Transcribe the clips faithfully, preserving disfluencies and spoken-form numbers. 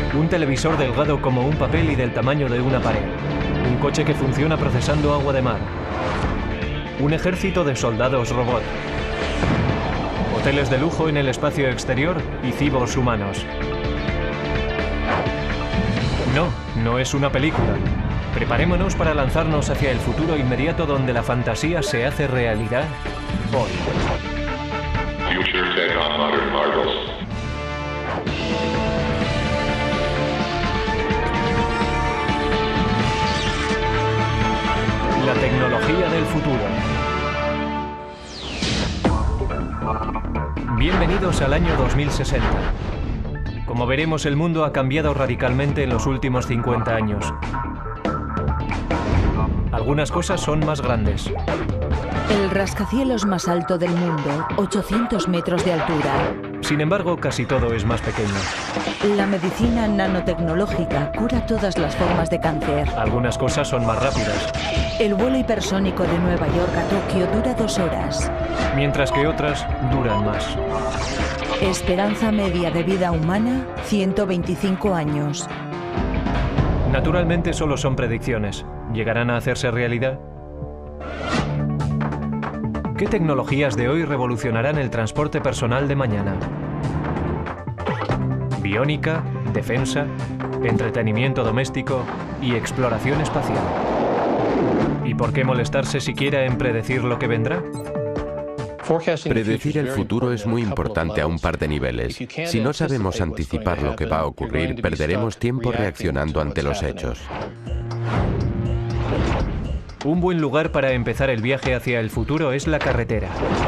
Un televisor delgado como un papel y del tamaño de una pared. Un coche que funciona procesando agua de mar. Un ejército de soldados robot. Hoteles de lujo en el espacio exterior y cyborgs humanos. No, no es una película. Preparémonos para lanzarnos hacia el futuro inmediato donde la fantasía se hace realidad hoy. Future Tech on Modern Marvels. La tecnología del futuro. Bienvenidos al año dos mil sesenta. Como veremos, el mundo ha cambiado radicalmente en los últimos cincuenta años. Algunas cosas son más grandes. El rascacielos más alto del mundo, ochocientos metros de altura. Sin embargo, casi todo es más pequeño. La medicina nanotecnológica cura todas las formas de cáncer. Algunas cosas son más rápidas. El vuelo hipersónico de Nueva York a Tokio dura dos horas. Mientras que otras duran más. Esperanza media de vida humana, ciento veinticinco años. Naturalmente solo son predicciones. ¿Llegarán a hacerse realidad? ¿Qué tecnologías de hoy revolucionarán el transporte personal de mañana? Biónica, defensa, entretenimiento doméstico y exploración espacial. ¿Y por qué molestarse siquiera en predecir lo que vendrá? Predecir el futuro es muy importante a un par de niveles. Si no sabemos anticipar lo que va a ocurrir, perderemos tiempo reaccionando ante los hechos. Un buen lugar para empezar el viaje hacia el futuro es la carretera.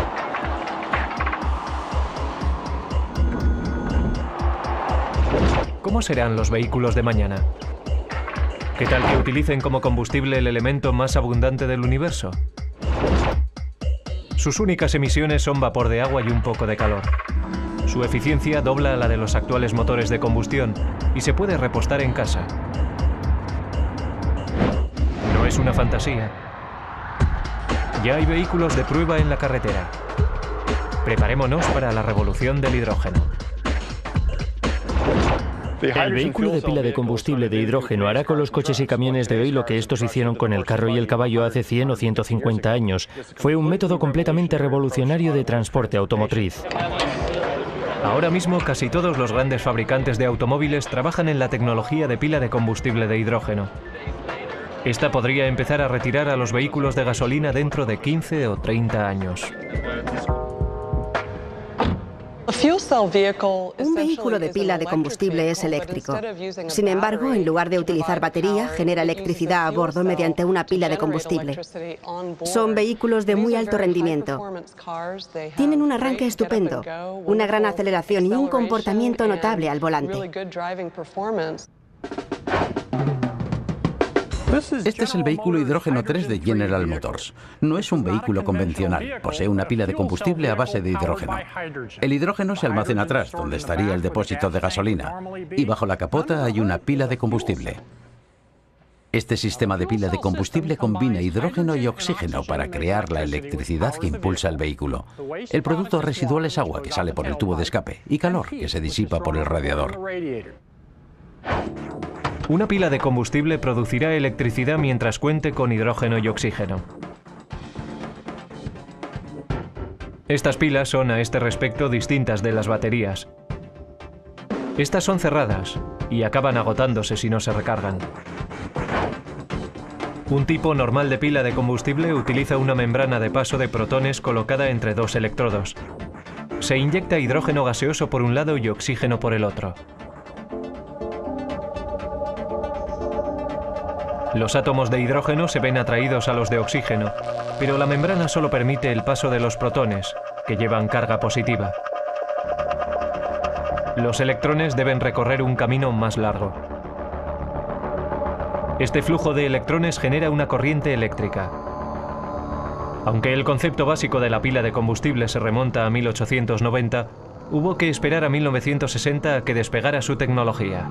¿Cómo serán los vehículos de mañana? ¿Qué tal que utilicen como combustible el elemento más abundante del universo? Sus únicas emisiones son vapor de agua y un poco de calor. Su eficiencia dobla a la de los actuales motores de combustión y se puede repostar en casa. No es una fantasía. Ya hay vehículos de prueba en la carretera. Preparémonos para la revolución del hidrógeno. El vehículo de pila de combustible de hidrógeno hará con los coches y camiones de hoy lo que estos hicieron con el carro y el caballo hace cien o ciento cincuenta años. Fue un método completamente revolucionario de transporte automotriz. Ahora mismo casi todos los grandes fabricantes de automóviles trabajan en la tecnología de pila de combustible de hidrógeno. Esta podría empezar a retirar a los vehículos de gasolina dentro de quince o treinta años. Un vehículo de pila de combustible es eléctrico. Sin embargo, en lugar de utilizar batería, genera electricidad a bordo mediante una pila de combustible. Son vehículos de muy alto rendimiento. Tienen un arranque estupendo, una gran aceleración y un comportamiento notable al volante. Este es el vehículo hidrógeno tres de General Motors. No es un vehículo convencional. Posee una pila de combustible a base de hidrógeno. El hidrógeno se almacena atrás, donde estaría el depósito de gasolina. Y bajo la capota hay una pila de combustible. Este sistema de pila de combustible combina hidrógeno y oxígeno para crear la electricidad que impulsa el vehículo. El producto residual es agua que sale por el tubo de escape y calor que se disipa por el radiador. Una pila de combustible producirá electricidad mientras cuente con hidrógeno y oxígeno. Estas pilas son a este respecto distintas de las baterías. Estas son cerradas y acaban agotándose si no se recargan. Un tipo normal de pila de combustible utiliza una membrana de paso de protones colocada entre dos electrodos. Se inyecta hidrógeno gaseoso por un lado y oxígeno por el otro. Los átomos de hidrógeno se ven atraídos a los de oxígeno, pero la membrana solo permite el paso de los protones, que llevan carga positiva. Los electrones deben recorrer un camino más largo. Este flujo de electrones genera una corriente eléctrica. Aunque el concepto básico de la pila de combustible se remonta a mil ochocientos noventa, hubo que esperar a mil novecientos sesenta a que despegara su tecnología.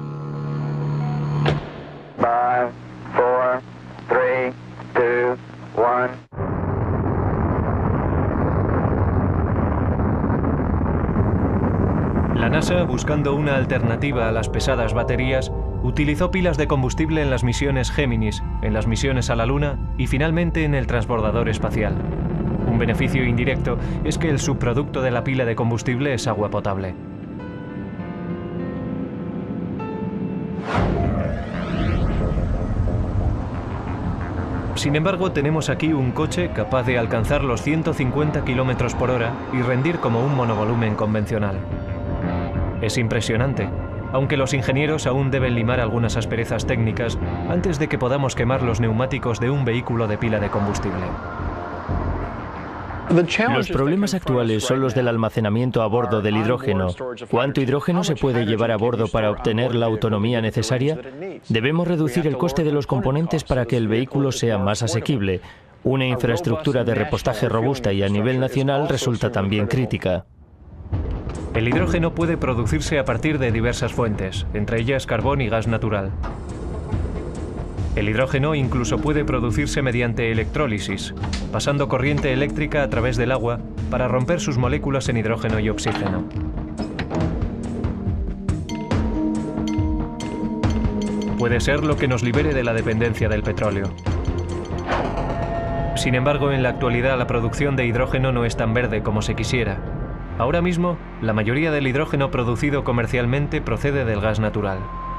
La NASA NASA, buscando una alternativa a las pesadas baterías, utilizó pilas de combustible en las misiones Géminis, en las misiones a la Luna y finalmente en el transbordador espacial. Un beneficio indirecto es que el subproducto de la pila de combustible es agua potable. Sin embargo, tenemos aquí un coche capaz de alcanzar los ciento cincuenta kilómetros por hora y rendir como un monovolumen convencional. Es impresionante, aunque los ingenieros aún deben limar algunas asperezas técnicas antes de que podamos quemar los neumáticos de un vehículo de pila de combustible. Los problemas actuales son los del almacenamiento a bordo del hidrógeno. ¿Cuánto hidrógeno se puede llevar a bordo para obtener la autonomía necesaria? Debemos reducir el coste de los componentes para que el vehículo sea más asequible. Una infraestructura de repostaje robusta y a nivel nacional resulta también crítica. El hidrógeno puede producirse a partir de diversas fuentes, entre ellas carbón y gas natural. El hidrógeno incluso puede producirse mediante electrólisis, pasando corriente eléctrica a través del agua para romper sus moléculas en hidrógeno y oxígeno. Puede ser lo que nos libere de la dependencia del petróleo. Sin embargo, en la actualidad la producción de hidrógeno no es tan verde como se quisiera. Ahora mismo, la mayoría del hidrógeno producido comercialmente procede del gas natural.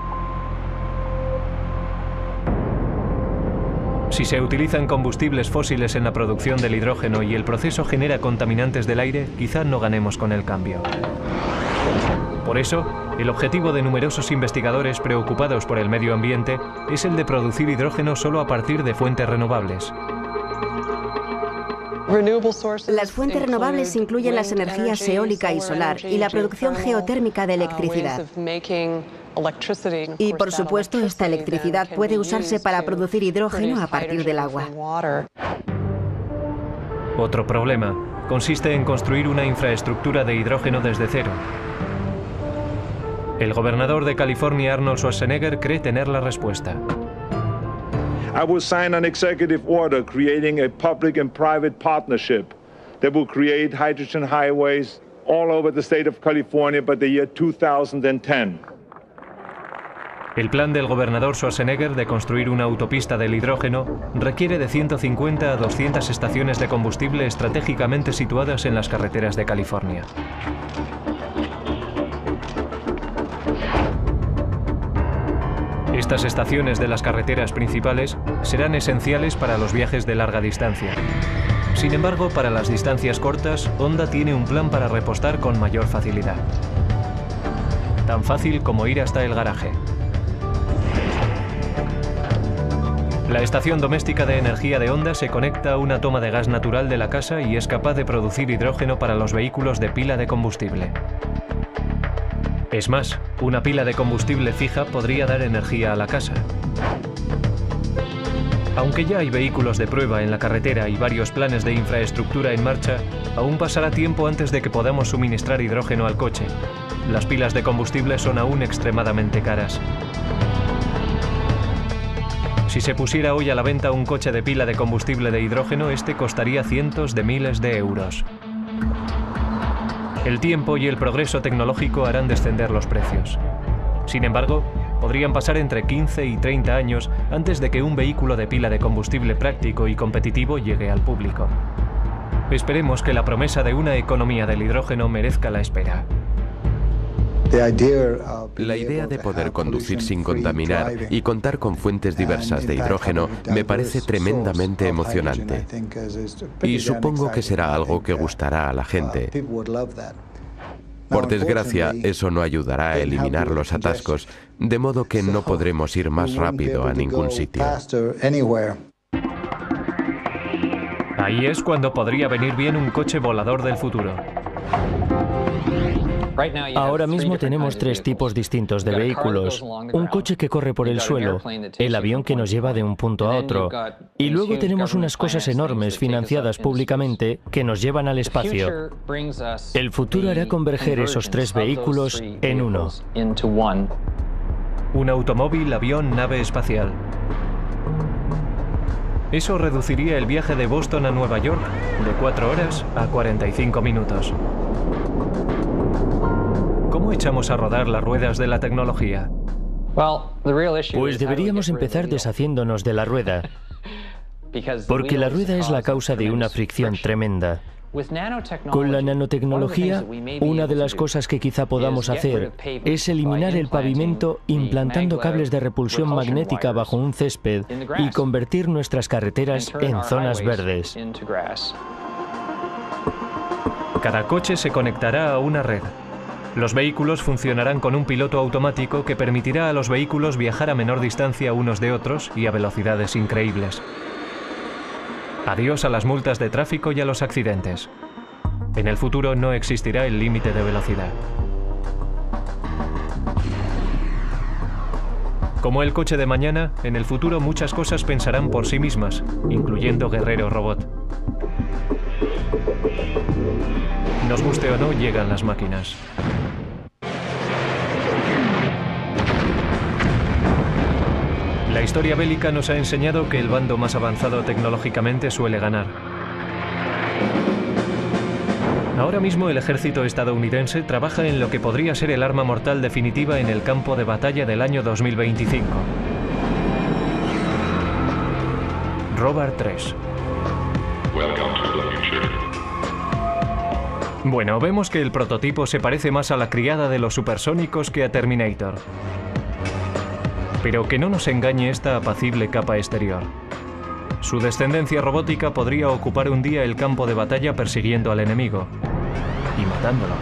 Si se utilizan combustibles fósiles en la producción del hidrógeno y el proceso genera contaminantes del aire, quizá no ganemos con el cambio. Por eso, el objetivo de numerosos investigadores preocupados por el medio ambiente es el de producir hidrógeno solo a partir de fuentes renovables. Las fuentes renovables incluyen las energías eólica y solar y la producción geotérmica de electricidad. Y por supuesto, esta electricidad puede usarse para producir hidrógeno a partir del agua. Otro problema consiste en construir una infraestructura de hidrógeno desde cero. El gobernador de California, Arnold Schwarzenegger, cree tener la respuesta. I will sign an executive order creating a public and private partnership that will create hydrogen highways all over the state of California by the year two thousand ten. El plan del gobernador Schwarzenegger de construir una autopista del hidrógeno requiere de ciento cincuenta a doscientas estaciones de combustible estratégicamente situadas en las carreteras de California. Estas estaciones de las carreteras principales serán esenciales para los viajes de larga distancia. Sin embargo, para las distancias cortas, Honda tiene un plan para repostar con mayor facilidad. Tan fácil como ir hasta el garaje. La estación doméstica de energía de Honda se conecta a una toma de gas natural de la casa y es capaz de producir hidrógeno para los vehículos de pila de combustible. Es más, una pila de combustible fija podría dar energía a la casa. Aunque ya hay vehículos de prueba en la carretera y varios planes de infraestructura en marcha, aún pasará tiempo antes de que podamos suministrar hidrógeno al coche. Las pilas de combustible son aún extremadamente caras. Si se pusiera hoy a la venta un coche de pila de combustible de hidrógeno, este costaría cientos de miles de euros. El tiempo y el progreso tecnológico harán descender los precios. Sin embargo, podrían pasar entre quince y treinta años antes de que un vehículo de pila de combustible práctico y competitivo llegue al público. Esperemos que la promesa de una economía del hidrógeno merezca la espera. La idea de poder conducir sin contaminar y contar con fuentes diversas de hidrógeno me parece tremendamente emocionante. Y supongo que será algo que gustará a la gente. Por desgracia, eso no ayudará a eliminar los atascos, de modo que no podremos ir más rápido a ningún sitio. Ahí es cuando podría venir bien un coche volador del futuro. Ahora mismo tenemos tres tipos distintos de vehículos. Un coche que corre por el suelo, el avión que nos lleva de un punto a otro, y luego tenemos unas cosas enormes financiadas públicamente que nos llevan al espacio. El futuro hará converger esos tres vehículos en uno. Un automóvil, avión, nave espacial. Eso reduciría el viaje de Boston a Nueva York de cuatro horas a cuarenta y cinco minutos. ¿Cómo echamos a rodar las ruedas de la tecnología? Pues deberíamos empezar deshaciéndonos de la rueda, porque la rueda es la causa de una fricción tremenda. Con la nanotecnología, una de las cosas que quizá podamos hacer es eliminar el pavimento implantando cables de repulsión magnética bajo un césped y convertir nuestras carreteras en zonas verdes. Cada coche se conectará a una red. Los vehículos funcionarán con un piloto automático que permitirá a los vehículos viajar a menor distancia unos de otros y a velocidades increíbles. Adiós a las multas de tráfico y a los accidentes. En el futuro no existirá el límite de velocidad. Como el coche de mañana, en el futuro muchas cosas pensarán por sí mismas, incluyendo Guerrero Robot. Nos guste o no, llegan las máquinas. La historia bélica nos ha enseñado que el bando más avanzado tecnológicamente suele ganar. Ahora mismo el ejército estadounidense trabaja en lo que podría ser el arma mortal definitiva en el campo de batalla del año dos mil veinticinco. Robar tres. Welcome to the future. Bueno, vemos que el prototipo se parece más a la criada de los supersónicos que a Terminator. Pero que no nos engañe esta apacible capa exterior. Su descendencia robótica podría ocupar un día el campo de batalla persiguiendo al enemigo y matándolo.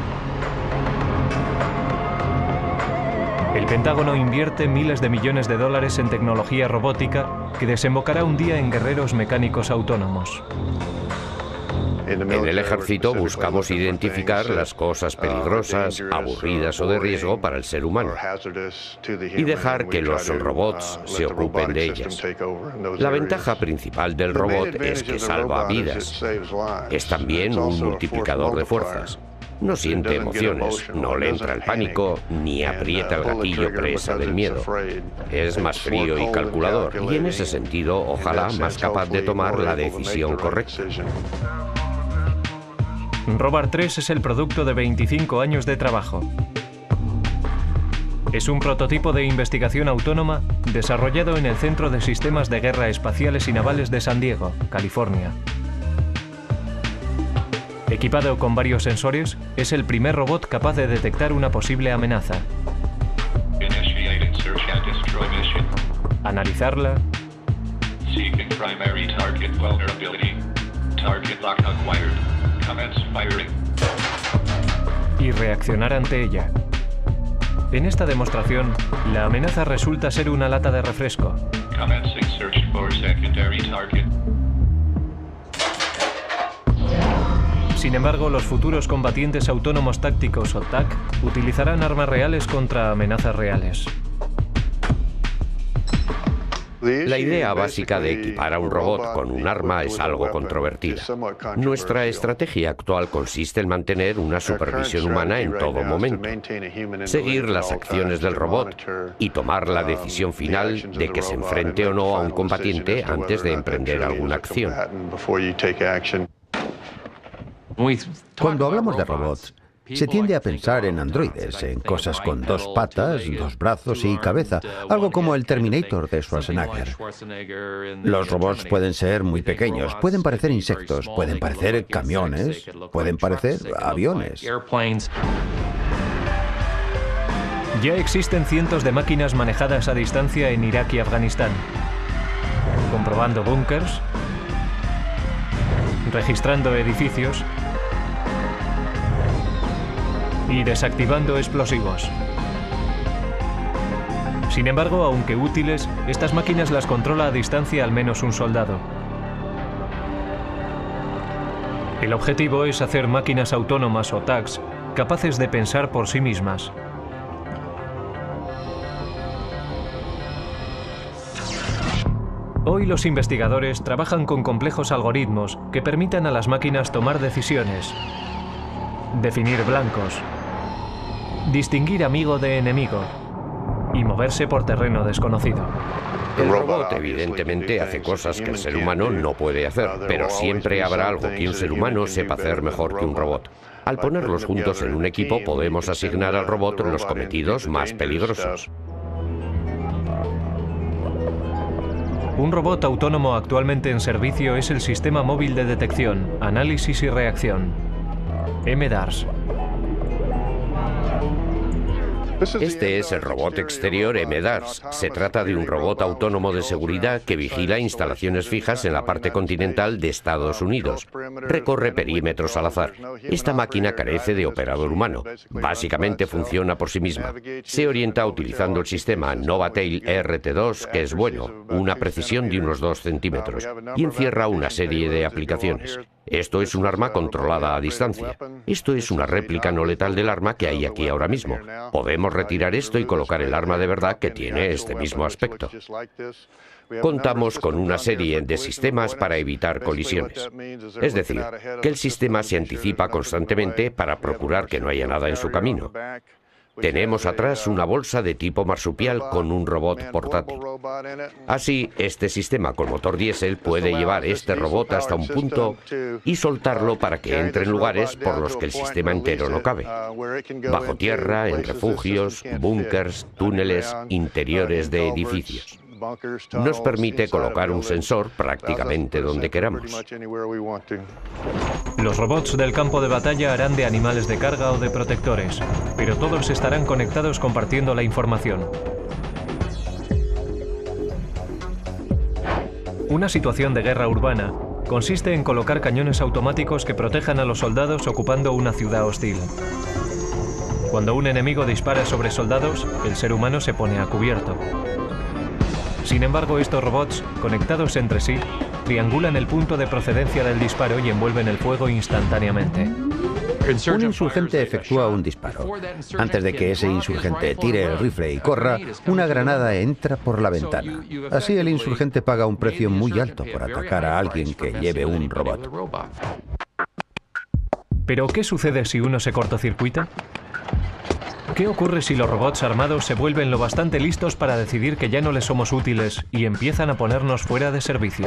El Pentágono invierte miles de millones de dólares en tecnología robótica que desembocará un día en guerreros mecánicos autónomos. En el ejército buscamos identificar las cosas peligrosas, aburridas o de riesgo para el ser humano y dejar que los robots se ocupen de ellas. La ventaja principal del robot es que salva vidas. Es también un multiplicador de fuerzas. No siente emociones, no le entra el pánico, ni aprieta el gatillo presa del miedo. Es más frío y calculador, y en ese sentido, ojalá más capaz de tomar la decisión correcta. Robar tres es el producto de veinticinco años de trabajo. Es un prototipo de investigación autónoma desarrollado en el Centro de Sistemas de Guerra Espaciales y Navales de San Diego, California. Equipado con varios sensores, es el primer robot capaz de detectar una posible amenaza, analizarla y reaccionar ante ella. En esta demostración, la amenaza resulta ser una lata de refresco. Sin embargo, los futuros combatientes autónomos tácticos o T A C utilizarán armas reales contra amenazas reales. La idea básica de equipar a un robot con un arma es algo controvertida. Nuestra estrategia actual consiste en mantener una supervisión humana en todo momento, seguir las acciones del robot y tomar la decisión final de que se enfrente o no a un combatiente antes de emprender alguna acción. Cuando hablamos de robots, se tiende a pensar en androides, en cosas con dos patas, dos brazos y cabeza, algo como el Terminator de Schwarzenegger. Los robots pueden ser muy pequeños, pueden parecer insectos, pueden parecer camiones, pueden parecer aviones. Ya existen cientos de máquinas manejadas a distancia en Irak y Afganistán, comprobando búnkers, registrando edificios y desactivando explosivos. Sin embargo, aunque útiles, estas máquinas las controla a distancia al menos un soldado. El objetivo es hacer máquinas autónomas o T A Cs capaces de pensar por sí mismas. Hoy los investigadores trabajan con complejos algoritmos que permitan a las máquinas tomar decisiones, definir blancos, distinguir amigo de enemigo y moverse por terreno desconocido. El robot evidentemente hace cosas que el ser humano no puede hacer, pero siempre habrá algo que un ser humano sepa hacer mejor que un robot. Al ponerlos juntos en un equipo podemos asignar al robot los cometidos más peligrosos. Un robot autónomo actualmente en servicio es el Sistema Móvil de Detección, Análisis y Reacción, M DARS. Este es el robot exterior M DARS. Se trata de un robot autónomo de seguridad que vigila instalaciones fijas en la parte continental de Estados Unidos. Recorre perímetros al azar. Esta máquina carece de operador humano. Básicamente funciona por sí misma. Se orienta utilizando el sistema Novatail R T dos, que es bueno, una precisión de unos dos centímetros, y encierra una serie de aplicaciones. Esto es un arma controlada a distancia. Esto es una réplica no letal del arma que hay aquí ahora mismo. Podemos retirar esto y colocar el arma de verdad que tiene este mismo aspecto. Contamos con una serie de sistemas para evitar colisiones. Es decir, que el sistema se anticipa constantemente para procurar que no haya nada en su camino. Tenemos atrás una bolsa de tipo marsupial con un robot portátil. Así, este sistema con motor diésel puede llevar este robot hasta un punto y soltarlo para que entre en lugares por los que el sistema entero no cabe. Bajo tierra, en refugios, búnkers, túneles, interiores de edificios. Nos permite colocar un sensor prácticamente donde queramos. Los robots del campo de batalla harán de animales de carga o de protectores, pero todos estarán conectados compartiendo la información. Una situación de guerra urbana consiste en colocar cañones automáticos que protejan a los soldados ocupando una ciudad hostil. Cuando un enemigo dispara sobre soldados, el ser humano se pone a cubierto. Sin embargo, estos robots, conectados entre sí, triangulan el punto de procedencia del disparo y envuelven el fuego instantáneamente. Un insurgente efectúa un disparo. Antes de que ese insurgente tire el rifle y corra, una granada entra por la ventana. Así el insurgente paga un precio muy alto por atacar a alguien que lleve un robot. ¿Pero qué sucede si uno se cortocircuita? ¿Qué ocurre si los robots armados se vuelven lo bastante listos para decidir que ya no les somos útiles y empiezan a ponernos fuera de servicio?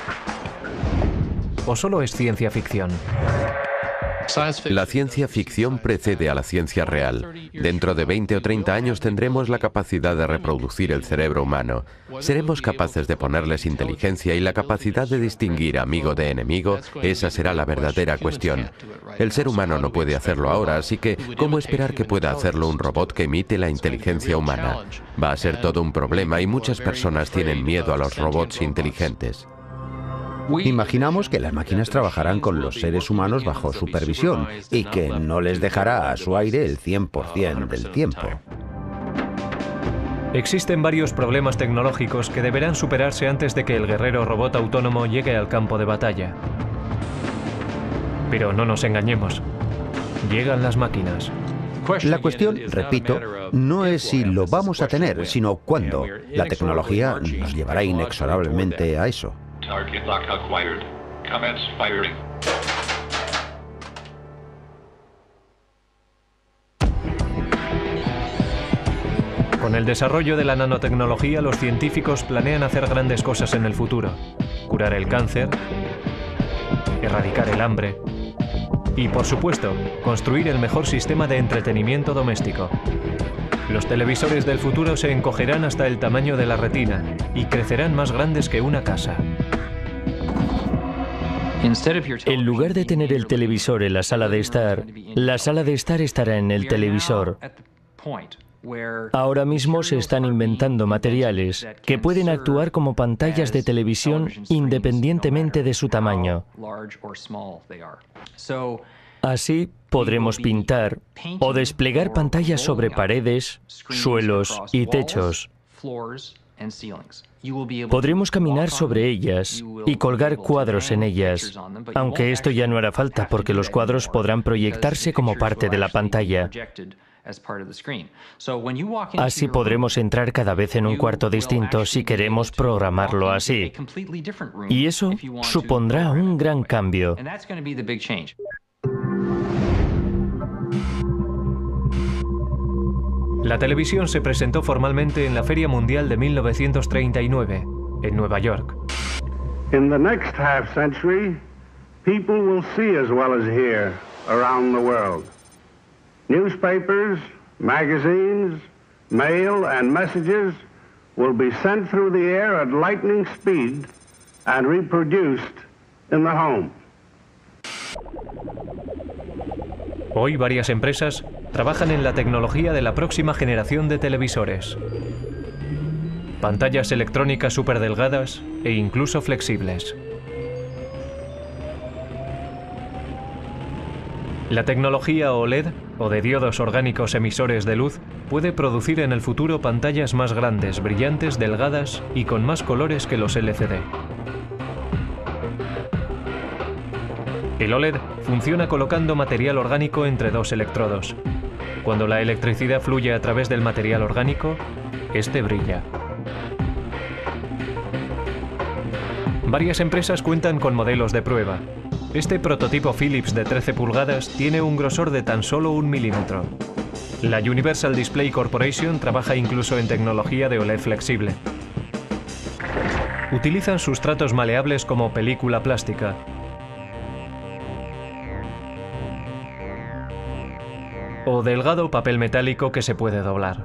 ¿O solo es ciencia ficción? La ciencia ficción precede a la ciencia real. Dentro de veinte o treinta años tendremos la capacidad de reproducir el cerebro humano. Seremos capaces de ponerles inteligencia y la capacidad de distinguir amigo de enemigo. Esa será la verdadera cuestión. El ser humano no puede hacerlo ahora, así que ¿cómo esperar que pueda hacerlo un robot que imite la inteligencia humana? Va a ser todo un problema y muchas personas tienen miedo a los robots inteligentes. Imaginamos que las máquinas trabajarán con los seres humanos bajo supervisión y que no les dejará a su aire el cien por cien del tiempo. Existen varios problemas tecnológicos que deberán superarse antes de que el guerrero robot autónomo llegue al campo de batalla. Pero no nos engañemos. Llegan las máquinas. La cuestión, repito, no es si lo vamos a tener, sino cuándo. La tecnología nos llevará inexorablemente a eso. Target lock acquired. Commence firing. Con el desarrollo de la nanotecnología, los científicos planean hacer grandes cosas en el futuro. Curar el cáncer, erradicar el hambre y, por supuesto, construir el mejor sistema de entretenimiento doméstico. Los televisores del futuro se encogerán hasta el tamaño de la retina y crecerán más grandes que una casa. En lugar de tener el televisor en la sala de estar, la sala de estar estará en el televisor. Ahora mismo se están inventando materiales que pueden actuar como pantallas de televisión independientemente de su tamaño. Así podremos pintar o desplegar pantallas sobre paredes, suelos y techos. Podremos caminar sobre ellas y colgar cuadros en ellas, aunque esto ya no hará falta porque los cuadros podrán proyectarse como parte de la pantalla. Así podremos entrar cada vez en un cuarto distinto si queremos programarlo así. Y eso supondrá un gran cambio. La televisión se presentó formalmente en la Feria Mundial de mil novecientos treinta y nueve, en Nueva York. In the next half century, people will see as well as hear around the world. Newspapers, magazines, mail and messages will be sent through the air at lightning speed and reproduced in the home. Hoy varias empresas trabajan en la tecnología de la próxima generación de televisores. Pantallas electrónicas superdelgadas e incluso flexibles. La tecnología O L E D, o de diodos orgánicos emisores de luz, puede producir en el futuro pantallas más grandes, brillantes, delgadas y con más colores que los L C D. El O L E D funciona colocando material orgánico entre dos electrodos. Cuando la electricidad fluye a través del material orgánico, este brilla. Varias empresas cuentan con modelos de prueba. Este prototipo Philips de trece pulgadas tiene un grosor de tan solo un milímetro. La Universal Display Corporation trabaja incluso en tecnología de O L E D flexible. Utilizan sustratos maleables como película plástica. O delgado papel metálico que se puede doblar.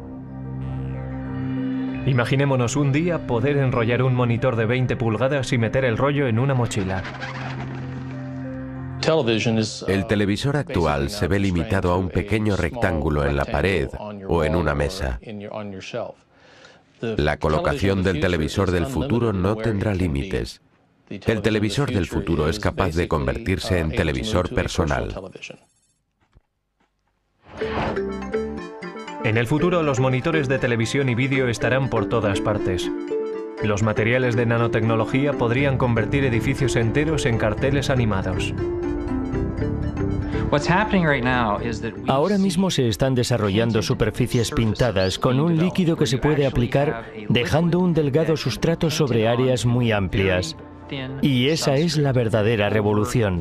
Imaginémonos un día poder enrollar un monitor de veinte pulgadas y meter el rollo en una mochila. El televisor actual se ve limitado a un pequeño rectángulo en la pared o en una mesa. La colocación del televisor del futuro no tendrá límites. El televisor del futuro es capaz de convertirse en televisor personal. En el futuro, los monitores de televisión y vídeo estarán por todas partes. Los materiales de nanotecnología podrían convertir edificios enteros en carteles animados. Ahora mismo se están desarrollando superficies pintadas con un líquido que se puede aplicar dejando un delgado sustrato sobre áreas muy amplias. Y esa es la verdadera revolución.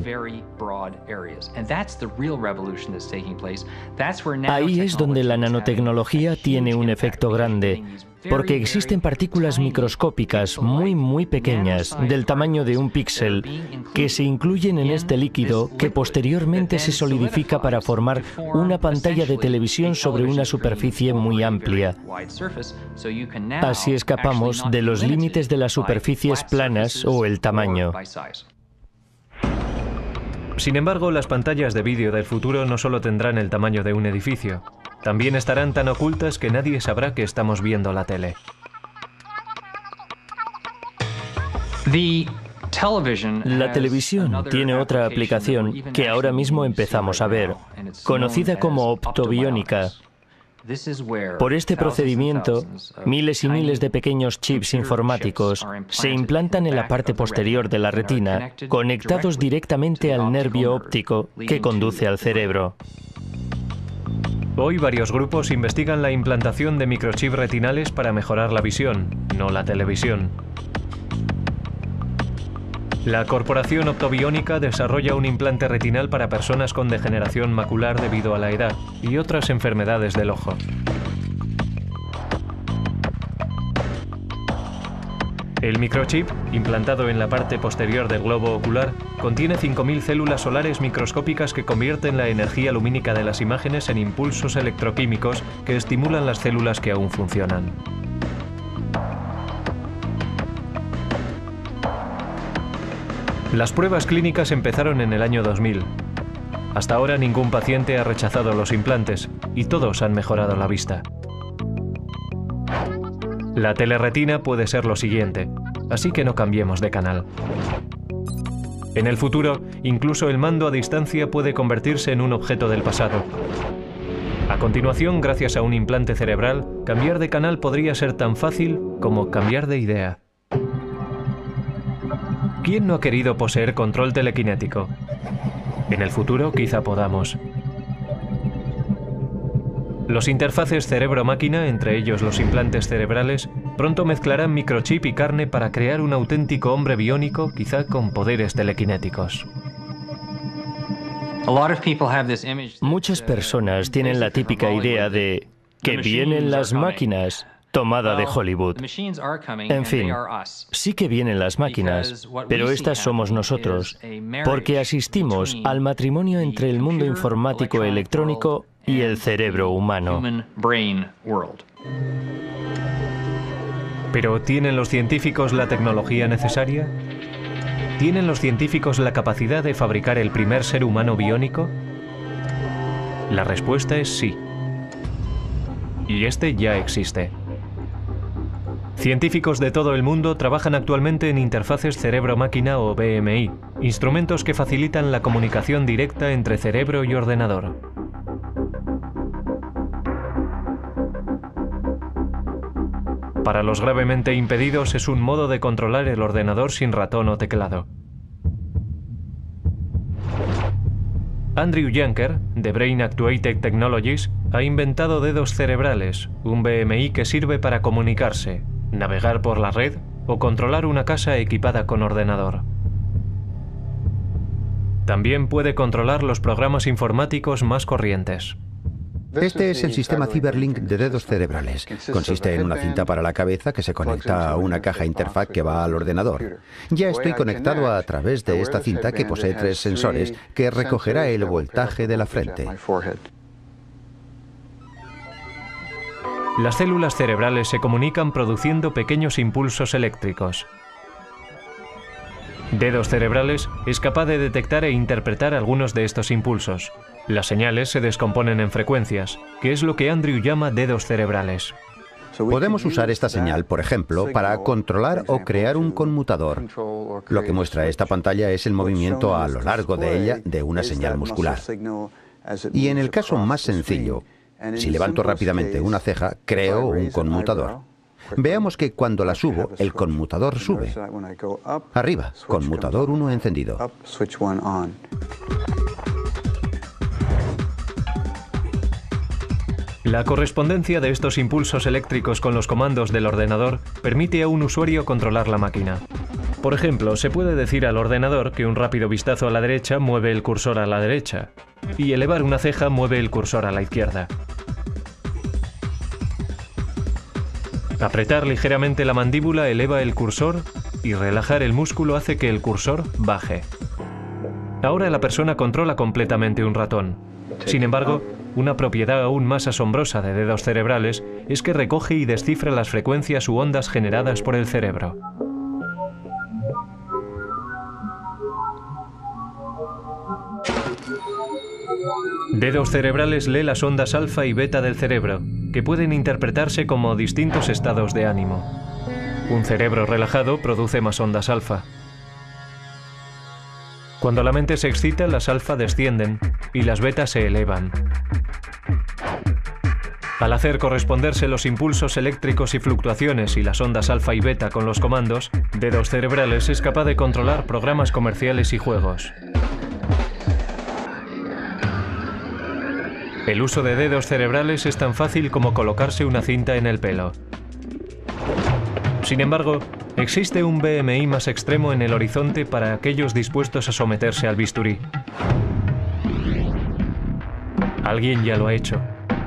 Ahí es donde la nanotecnología tiene un efecto grande, porque existen partículas microscópicas muy muy pequeñas, del tamaño de un píxel, que se incluyen en este líquido que posteriormente se solidifica para formar una pantalla de televisión sobre una superficie muy amplia. Así escapamos de los límites de las superficies planas o el tamaño. Sin embargo, las pantallas de vídeo del futuro no solo tendrán el tamaño de un edificio, también estarán tan ocultas que nadie sabrá que estamos viendo la tele. La televisión tiene otra aplicación que ahora mismo empezamos a ver, conocida como optobiónica. Por este procedimiento, miles y miles de pequeños chips informáticos se implantan en la parte posterior de la retina, conectados directamente al nervio óptico que conduce al cerebro. Hoy varios grupos investigan la implantación de microchips retinales para mejorar la visión, no la televisión. La corporación Optobiónica desarrolla un implante retinal para personas con degeneración macular debido a la edad y otras enfermedades del ojo. El microchip, implantado en la parte posterior del globo ocular, contiene cinco mil células solares microscópicas que convierten la energía lumínica de las imágenes en impulsos electroquímicos que estimulan las células que aún funcionan. Las pruebas clínicas empezaron en el año dos mil. Hasta ahora ningún paciente ha rechazado los implantes y todos han mejorado la vista. La teleretina puede ser lo siguiente, así que no cambiemos de canal. En el futuro, incluso el mando a distancia puede convertirse en un objeto del pasado. A continuación, gracias a un implante cerebral, cambiar de canal podría ser tan fácil como cambiar de idea. ¿Quién no ha querido poseer control telequinético? En el futuro quizá podamos. Los interfaces cerebro-máquina, entre ellos los implantes cerebrales, pronto mezclarán microchip y carne para crear un auténtico hombre biónico, quizá con poderes telequinéticos. Muchas personas tienen la típica idea de que vienen las máquinas tomada de Hollywood. En fin, sí que vienen las máquinas, pero estas somos nosotros, porque asistimos al matrimonio entre el mundo informático electrónico y el cerebro humano. ¿Pero tienen los científicos la tecnología necesaria? ¿Tienen los científicos la capacidad de fabricar el primer ser humano biónico? La respuesta es sí. Y este ya existe. Científicos de todo el mundo trabajan actualmente en interfaces cerebro-máquina o B M I, instrumentos que facilitan la comunicación directa entre cerebro y ordenador. Para los gravemente impedidos es un modo de controlar el ordenador sin ratón o teclado. Andrew Yanker, de Brain Actuated Technologies, ha inventado dedos cerebrales, un B M I que sirve para comunicarse, navegar por la red o controlar una casa equipada con ordenador. También puede controlar los programas informáticos más corrientes. Este es el sistema CyberLink de dedos cerebrales. Consiste en una cinta para la cabeza que se conecta a una caja interfaz que va al ordenador. Ya estoy conectado a través de esta cinta que posee tres sensores que recogerá el voltaje de la frente. Las células cerebrales se comunican produciendo pequeños impulsos eléctricos. Dedos cerebrales es capaz de detectar e interpretar algunos de estos impulsos. Las señales se descomponen en frecuencias, que es lo que Andrew llama dedos cerebrales. Podemos usar esta señal, por ejemplo, para controlar o crear un conmutador. Lo que muestra esta pantalla es el movimiento a lo largo de ella de una señal muscular. Y en el caso más sencillo, si levanto rápidamente una ceja, creo un conmutador. Veamos que cuando la subo, el conmutador sube. Arriba, conmutador uno encendido. La correspondencia de estos impulsos eléctricos con los comandos del ordenador permite a un usuario controlar la máquina. Por ejemplo, se puede decir al ordenador que un rápido vistazo a la derecha mueve el cursor a la derecha, y elevar una ceja mueve el cursor a la izquierda. Apretar ligeramente la mandíbula eleva el cursor y relajar el músculo hace que el cursor baje. Ahora la persona controla completamente un ratón. Sin embargo, una propiedad aún más asombrosa de dedos cerebrales es que recoge y descifra las frecuencias u ondas generadas por el cerebro. Dedos cerebrales lee las ondas alfa y beta del cerebro, que pueden interpretarse como distintos estados de ánimo. Un cerebro relajado produce más ondas alfa. Cuando la mente se excita, las alfa descienden y las betas se elevan. Al hacer corresponderse los impulsos eléctricos y fluctuaciones y las ondas alfa y beta con los comandos, Dedos Cerebrales es capaz de controlar programas comerciales y juegos. El uso de dedos cerebrales es tan fácil como colocarse una cinta en el pelo. Sin embargo, existe un B M I más extremo en el horizonte para aquellos dispuestos a someterse al bisturí. Alguien ya lo ha hecho.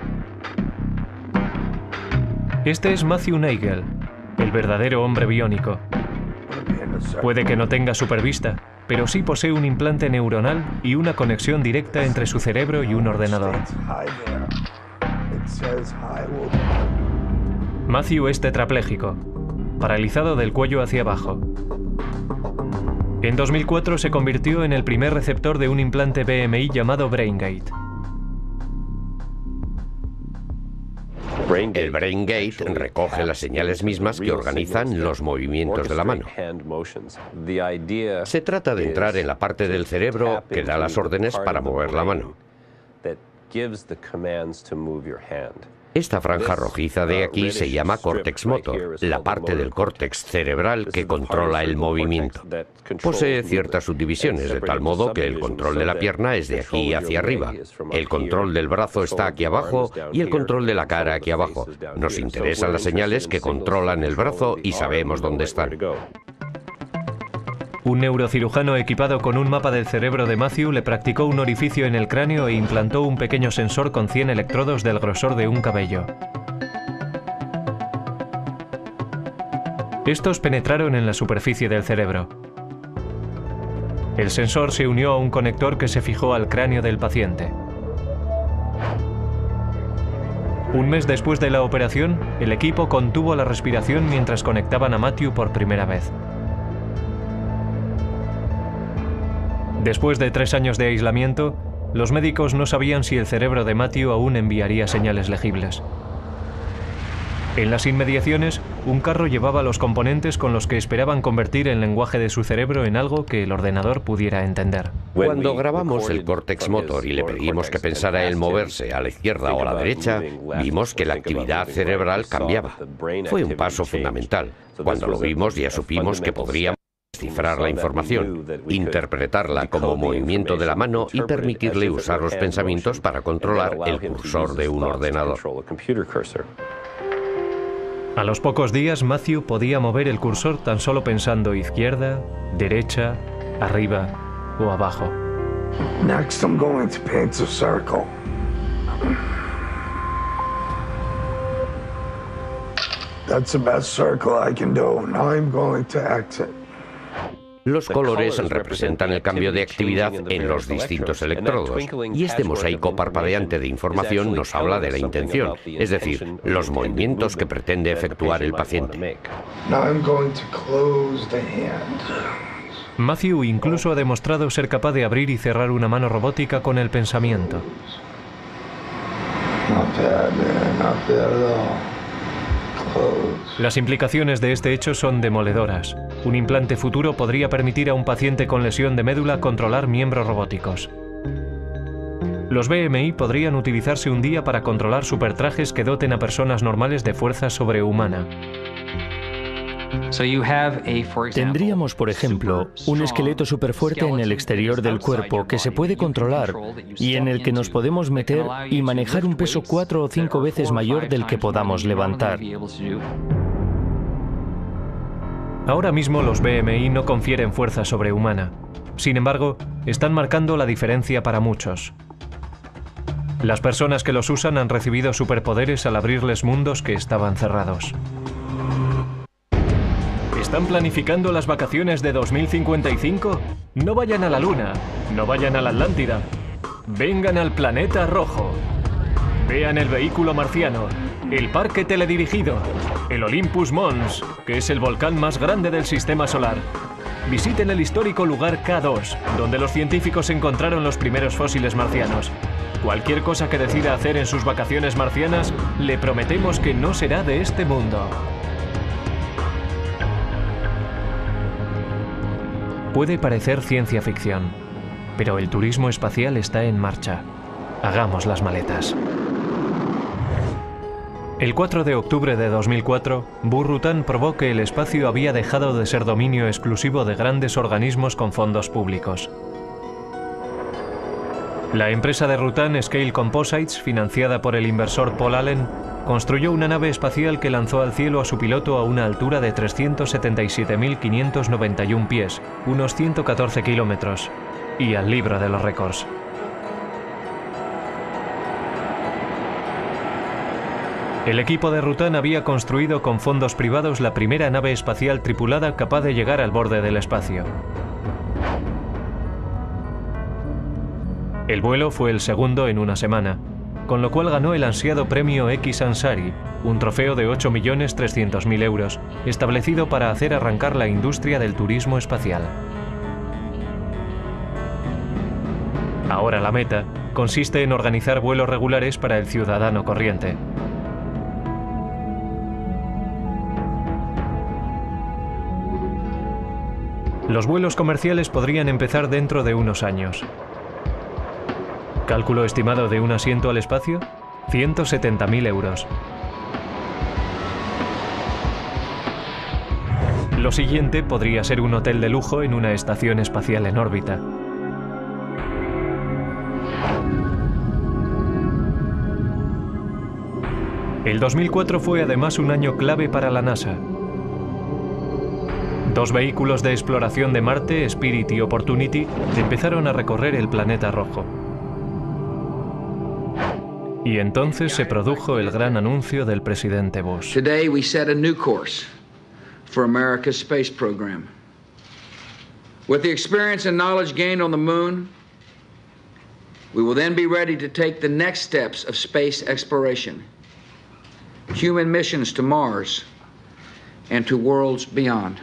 Este es Matthew Nagel, el verdadero hombre biónico. Puede que no tenga supervista, pero sí posee un implante neuronal y una conexión directa entre su cerebro y un ordenador. Matthew es tetrapléjico, paralizado del cuello hacia abajo. En dos mil cuatro se convirtió en el primer receptor de un implante B M I llamado BrainGate. El BrainGate recoge las señales mismas que organizan los movimientos de la mano. Se trata de entrar en la parte del cerebro que da las órdenes para mover la mano. Esta franja rojiza de aquí se llama córtex motor, la parte del córtex cerebral que controla el movimiento. Posee ciertas subdivisiones, de tal modo que el control de la pierna es de aquí hacia arriba, el control del brazo está aquí abajo y el control de la cara aquí abajo. Nos interesan las señales que controlan el brazo y sabemos dónde están. Un neurocirujano equipado con un mapa del cerebro de Matthew le practicó un orificio en el cráneo e implantó un pequeño sensor con cien electrodos del grosor de un cabello. Estos penetraron en la superficie del cerebro. El sensor se unió a un conector que se fijó al cráneo del paciente. Un mes después de la operación, el equipo contuvo la respiración mientras conectaban a Matthew por primera vez. Después de tres años de aislamiento, los médicos no sabían si el cerebro de Matthew aún enviaría señales legibles. En las inmediaciones, un carro llevaba los componentes con los que esperaban convertir el lenguaje de su cerebro en algo que el ordenador pudiera entender. Cuando grabamos el córtex motor y le pedimos que pensara en moverse a la izquierda o a la derecha, vimos que la actividad cerebral cambiaba. Fue un paso fundamental. Cuando lo vimos ya supimos que podríamos descifrar la información, interpretarla como movimiento de la mano y permitirle usar los pensamientos para controlar el cursor de un ordenador. A los pocos días, Matthew podía mover el cursor tan solo pensando izquierda, derecha, arriba o abajo. Next, I'm going to paint a circle. That's the best circle I can do. Now I'm going to exit. Los colores representan el cambio de actividad en los distintos electrodos, y este mosaico parpadeante de información nos habla de la intención, es decir, los movimientos que pretende efectuar el paciente. Matthew incluso ha demostrado ser capaz de abrir y cerrar una mano robótica con el pensamiento. Las implicaciones de este hecho son demoledoras. Un implante futuro podría permitir a un paciente con lesión de médula controlar miembros robóticos. Los B M I podrían utilizarse un día para controlar supertrajes que doten a personas normales de fuerza sobrehumana. Tendríamos, por ejemplo, un esqueleto superfuerte en el exterior del cuerpo que se puede controlar y en el que nos podemos meter y manejar un peso cuatro o cinco veces mayor del que podamos levantar. Ahora mismo los B M I no confieren fuerza sobrehumana. Sin embargo, están marcando la diferencia para muchos. Las personas que los usan han recibido superpoderes al abrirles mundos que estaban cerrados. ¿Están planificando las vacaciones de dos mil cincuenta y cinco? No vayan a la Luna, no vayan a la Atlántida. Vengan al planeta rojo. Vean el vehículo marciano, el parque teledirigido, el Olympus Mons, que es el volcán más grande del sistema solar. Visiten el histórico lugar K dos, donde los científicos encontraron los primeros fósiles marcianos. Cualquier cosa que decida hacer en sus vacaciones marcianas, le prometemos que no será de este mundo. Puede parecer ciencia ficción, pero el turismo espacial está en marcha. Hagamos las maletas. El cuatro de octubre de dos mil cuatro, Burrutan probó que el espacio había dejado de ser dominio exclusivo de grandes organismos con fondos públicos. La empresa de Rutan, Scale Composites, financiada por el inversor Paul Allen, construyó una nave espacial que lanzó al cielo a su piloto a una altura de trescientos setenta y siete mil quinientos noventa y uno pies, unos ciento catorce kilómetros, y al libro de los récords. El equipo de Rutan había construido con fondos privados la primera nave espacial tripulada capaz de llegar al borde del espacio. El vuelo fue el segundo en una semana, con lo cual ganó el ansiado premio X Ansari, un trofeo de ocho millones trescientos mil euros, establecido para hacer arrancar la industria del turismo espacial. Ahora la meta consiste en organizar vuelos regulares para el ciudadano corriente. Los vuelos comerciales podrían empezar dentro de unos años. ¿Cálculo estimado de un asiento al espacio? ciento setenta mil euros. Lo siguiente podría ser un hotel de lujo en una estación espacial en órbita. El dos mil cuatro fue además un año clave para la NASA. Dos vehículos de exploración de Marte, Spirit y Opportunity, empezaron a recorrer el planeta rojo. Y entonces se produjo el gran anuncio del presidente Bush. Today we set a new course for America's space program. With the experience and knowledge gained on the moon, we will then be ready to take the next steps of space exploration, human missions to Mars and to worlds beyond.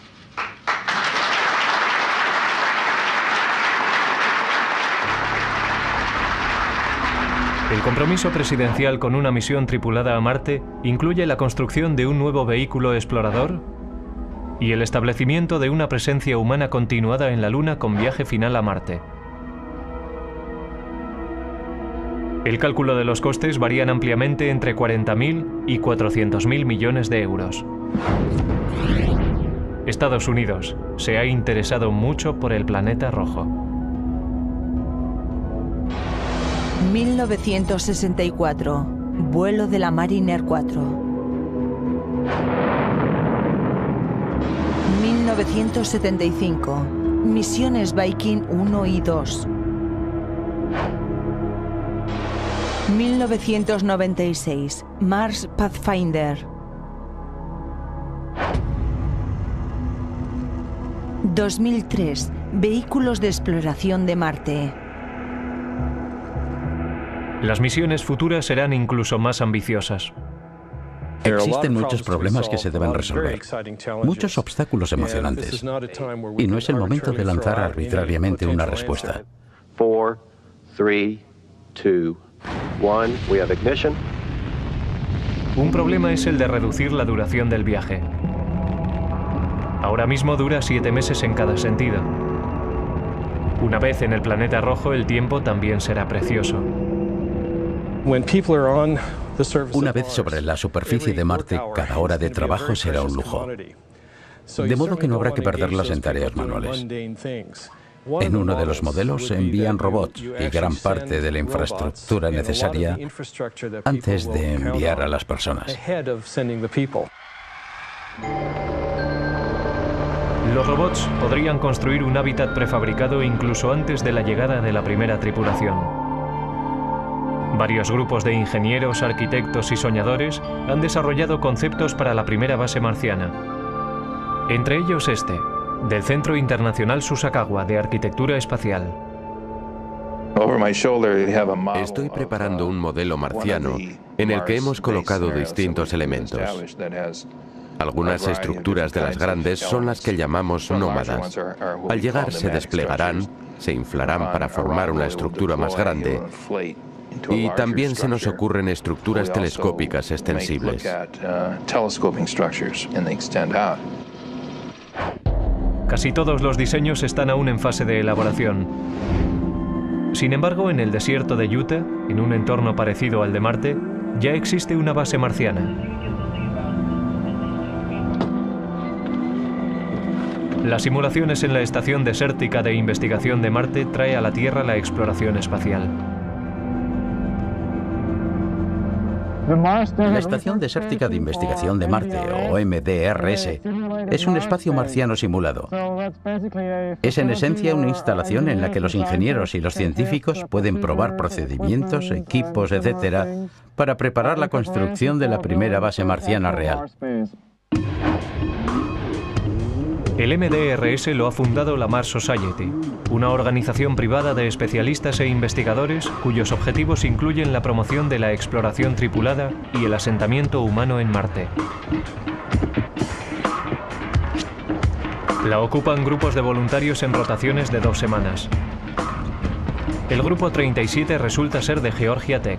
El compromiso presidencial con una misión tripulada a Marte incluye la construcción de un nuevo vehículo explorador y el establecimiento de una presencia humana continuada en la Luna con viaje final a Marte. El cálculo de los costes varían ampliamente entre cuarenta mil y cuatrocientos mil millones de euros. Estados Unidos se ha interesado mucho por el planeta rojo. mil novecientos sesenta y cuatro. Vuelo de la Mariner cuatro. mil novecientos setenta y cinco. Misiones Viking uno y dos. mil novecientos noventa y seis. Mars Pathfinder. dos mil tres. Vehículos de exploración de Marte. Las misiones futuras serán incluso más ambiciosas. Existen muchos problemas que se deben resolver, muchos obstáculos emocionantes, y no es el momento de lanzar arbitrariamente una respuesta. four, three, two, one, we have ignition. Un problema es el de reducir la duración del viaje. Ahora mismo dura siete meses en cada sentido. Una vez en el planeta rojo, el tiempo también será precioso. Una vez sobre la superficie de Marte, cada hora de trabajo será un lujo. De modo que no habrá que perderlas en tareas manuales. En uno de los modelos se envían robots y gran parte de la infraestructura necesaria antes de enviar a las personas. Los robots podrían construir un hábitat prefabricado incluso antes de la llegada de la primera tripulación. Varios grupos de ingenieros, arquitectos y soñadores han desarrollado conceptos para la primera base marciana. Entre ellos este, del Centro Internacional Susakawa de Arquitectura Espacial. Estoy preparando un modelo marciano en el que hemos colocado distintos elementos. Algunas estructuras de las grandes son las que llamamos nómadas. Al llegar se desplegarán, se inflarán para formar una estructura más grande. Y también se nos ocurren estructuras telescópicas extensibles. Casi todos los diseños están aún en fase de elaboración. Sin embargo, en el desierto de Utah, en un entorno parecido al de Marte, ya existe una base marciana. Las simulaciones en la Estación Desértica de Investigación de Marte trae a la Tierra la exploración espacial. La Estación Desértica de Investigación de Marte, o M D R S, es un espacio marciano simulado. Es en esencia una instalación en la que los ingenieros y los científicos pueden probar procedimientos, equipos, etcétera, para preparar la construcción de la primera base marciana real. El M D R S lo ha fundado la Mars Society, una organización privada de especialistas e investigadores cuyos objetivos incluyen la promoción de la exploración tripulada y el asentamiento humano en Marte. La ocupan grupos de voluntarios en rotaciones de dos semanas. El grupo treinta y siete resulta ser de Georgia Tech.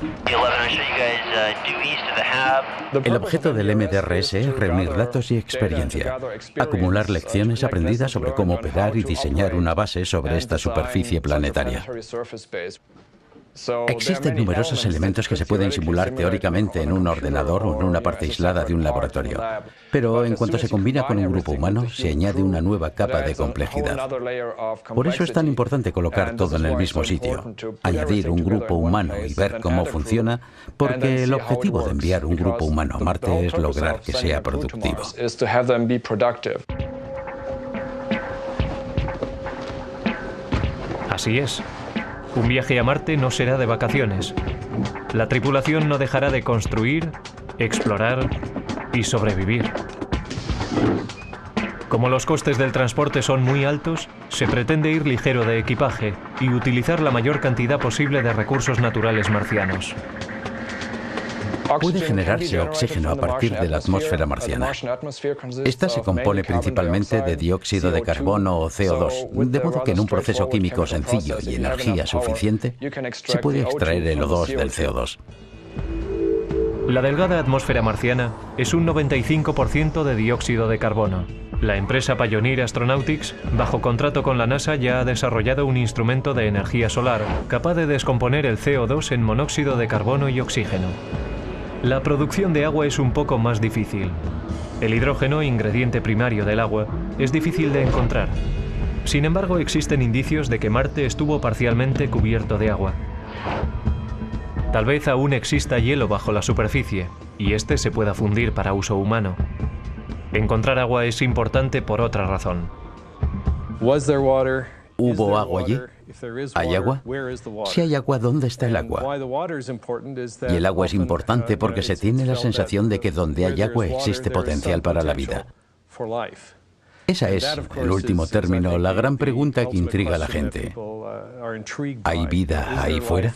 El objeto del M D R S es reunir datos y experiencia, acumular lecciones aprendidas sobre cómo operar y diseñar una base sobre esta superficie planetaria. Existen numerosos elementos que se pueden simular teóricamente en un ordenador o en una parte aislada de un laboratorio, pero en cuanto se combina con un grupo humano, se añade una nueva capa de complejidad. Por eso es tan importante colocar todo en el mismo sitio, añadir un grupo humano y ver cómo funciona, porque el objetivo de enviar un grupo humano a Marte es lograr que sea productivo. Así es. Un viaje a Marte no será de vacaciones. La tripulación no dejará de construir, explorar y sobrevivir. Como los costes del transporte son muy altos, se pretende ir ligero de equipaje y utilizar la mayor cantidad posible de recursos naturales marcianos. Puede generarse oxígeno a partir de la atmósfera marciana. Esta se compone principalmente de dióxido de carbono o C O dos, de modo que en un proceso químico sencillo y energía suficiente, se puede extraer el O dos del C O dos. La delgada atmósfera marciana es un noventa y cinco por ciento de dióxido de carbono. La empresa Pioneer Astronautics, bajo contrato con la NASA, ya ha desarrollado un instrumento de energía solar capaz de descomponer el C O dos en monóxido de carbono y oxígeno. La producción de agua es un poco más difícil. El hidrógeno, ingrediente primario del agua, es difícil de encontrar. Sin embargo, existen indicios de que Marte estuvo parcialmente cubierto de agua. Tal vez aún exista hielo bajo la superficie, y este se pueda fundir para uso humano. Encontrar agua es importante por otra razón. ¿Hubo agua allí? ¿Hay agua? Si hay agua, ¿dónde está el agua? Y el agua es importante porque se tiene la sensación de que donde hay agua existe potencial para la vida. Esa es, en último término, la gran pregunta que intriga a la gente. ¿Hay vida ahí fuera?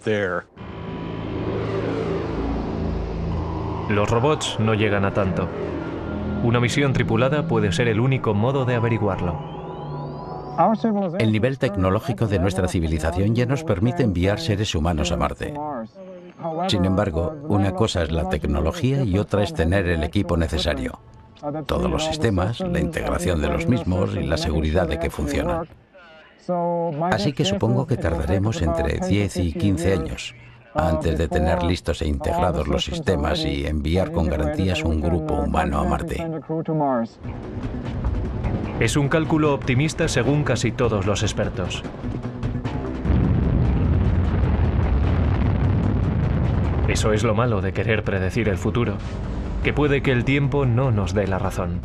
Los robots no llegan a tanto. Una misión tripulada puede ser el único modo de averiguarlo. El nivel tecnológico de nuestra civilización ya nos permite enviar seres humanos a Marte. Sin embargo, una cosa es la tecnología y otra es tener el equipo necesario. Todos los sistemas, la integración de los mismos y la seguridad de que funcionan. Así que supongo que tardaremos entre diez y quince años antes de tener listos e integrados los sistemas y enviar con garantías un grupo humano a Marte. Es un cálculo optimista según casi todos los expertos. Eso es lo malo de querer predecir el futuro, que puede que el tiempo no nos dé la razón.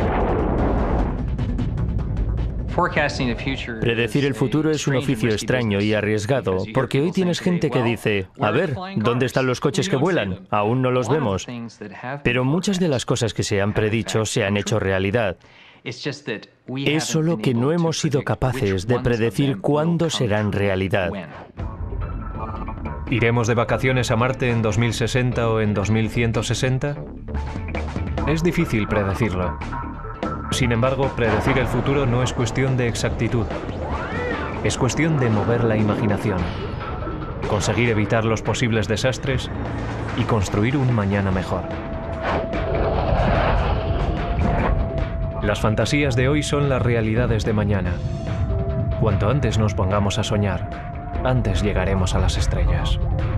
Predecir el futuro es un oficio extraño y arriesgado, porque hoy tienes gente que dice, a ver, ¿dónde están los coches que vuelan? Aún no los vemos. Pero muchas de las cosas que se han predicho se han hecho realidad. Es solo que no hemos sido capaces de predecir cuándo serán realidad. ¿Iremos de vacaciones a Marte en dos mil sesenta o en dos mil ciento sesenta? Es difícil predecirlo. Sin embargo, predecir el futuro no es cuestión de exactitud. Es cuestión de mover la imaginación, conseguir evitar los posibles desastres y construir un mañana mejor. Las fantasías de hoy son las realidades de mañana. Cuanto antes nos pongamos a soñar, antes llegaremos a las estrellas.